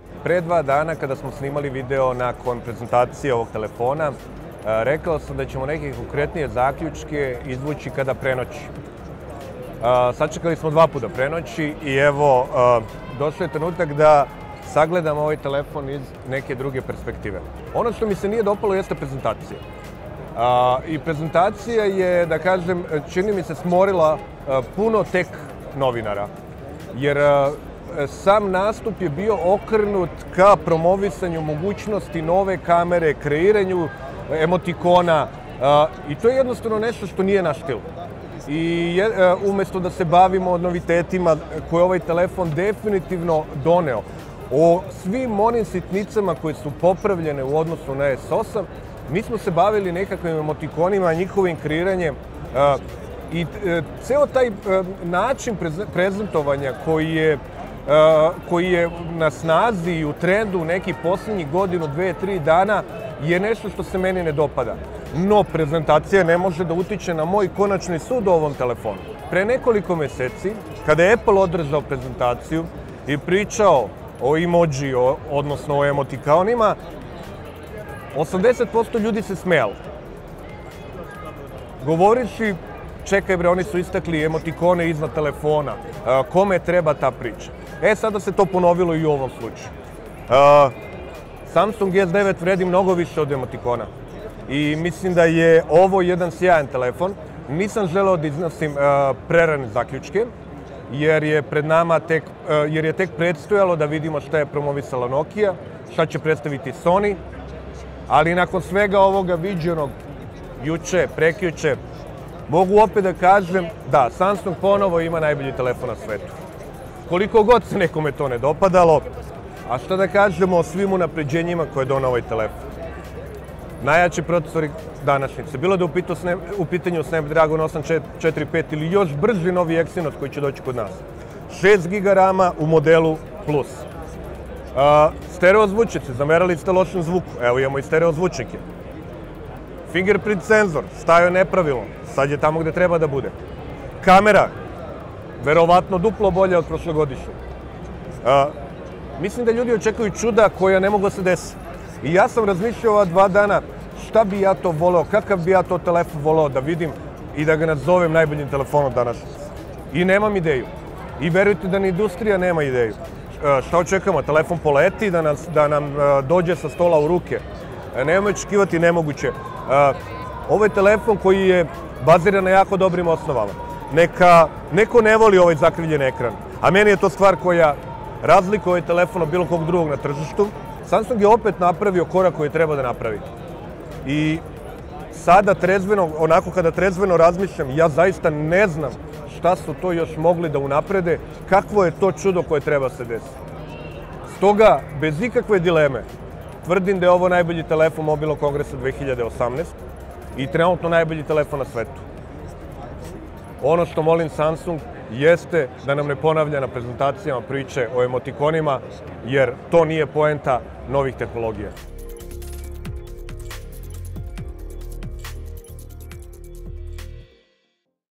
Pre 2 dana kada smo snimali video nakon prezentacije ovog telefona, rekao sam da ćemo neke konkretnije zaključke izvući kada prenoći. Sačekali smo 2 puta prenoći i evo, došao je trenutak da sagledamo ovaj telefon iz neke druge perspektive. Ono što mi se nije dopalo jeste prezentacija. I prezentacija je, da kažem, čini mi se smorila puno tek novinara. Jer sam nastup je bio okrenut ka promovisanju mogućnosti nove kamere, kreiranju emotikona i to je jednostavno nešto što nije naš stil. I umjesto da se bavimo novitetima koje ovaj telefon definitivno doneo, o svim onim sitnicama koje su popravljene u odnosu na S8, mi smo se bavili nekakvim emotikonima, njihovim kreiranjem i ceo taj način prezentovanja koji je na snazi i u trendu nekih posljednjih godinu, 2, 3 dana je nešto što se meni ne dopada. No, prezentacija ne može da utiče na moj konačni sud o ovom telefonu. Pre nekoliko meseci, kada je Apple održao prezentaciju i pričao o emoji, odnosno o emotikonima, 80% ljudi se smejalo. Govoreći, čekaj bre, oni su istakli emotikone iznad telefona, kome treba ta priča? Sada se to ponovilo i u ovom slučaju. Samsung S9 vredi mnogo više od emotikona i mislim da je ovo jedan sjajan telefon. Nisam želeo da iznosim prerane zaključke, jer je tek predstojalo da vidimo šta je promovisala Nokia, šta će predstaviti Sony, ali nakon svega ovoga viđenog juče, prekjuče, mogu opet da kažem da Samsung ponovo ima najbolji telefon na svetu. Koliko god se nekome to ne dopadalo, a šta da kažemo o svim unapređenjima koje je donao ovaj telefon. Najjači procesori današnjice, bilo da je u pitanju Snapdragon 845 ili još brži novi Exynos koji će doći kod nas. 6 GB RAM-a u modelu Plus. Stereo zvučnici, zamerali ste lošem zvuku, evo imamo i stereo zvučnike. Fingerprint senzor, stajao je nepravilno, sad je tamo gde treba da bude. Kamera, verovatno duplo bolja od prošlogodišnje. Mislim da ljudi očekuju čuda koja ne mogu da se desi. I ja sam razmišljao ova 2 dana šta bi ja to voleo, kakav bi ja to telefon voleo da vidim i da ga nazovem najboljim telefonom današnjice. I nemam ideju. I verujte da ni industrija nema ideju. Šta očekamo? Telefon poleti, da nam dođe sa stola u ruke. Nemamo očekivati nemoguće. Ovo je telefon koji je baziran na jako dobrim osnovama. Neko ne voli ovaj zakrivljen ekran, a meni je to stvar koja razlikuje ovaj telefon od bilo kog drugog na tržištu. Samsung je opet napravio korak koji treba da napravi. I sada trezveno, onako kada trezveno razmišljam, ja zaista ne znam šta su to još mogli da unaprede, kakvo je to čudo koje treba se desiti. Stoga, bez ikakve dileme, tvrdim da je ovo najbolji telefon mobilnog kongresa 2018 i trenutno najbolji telefon na svetu. Ono što molim Samsung jeste da nam ne ponavlja na prezentacijama priče o emotikonima, jer to nije poenta novih tehnologija.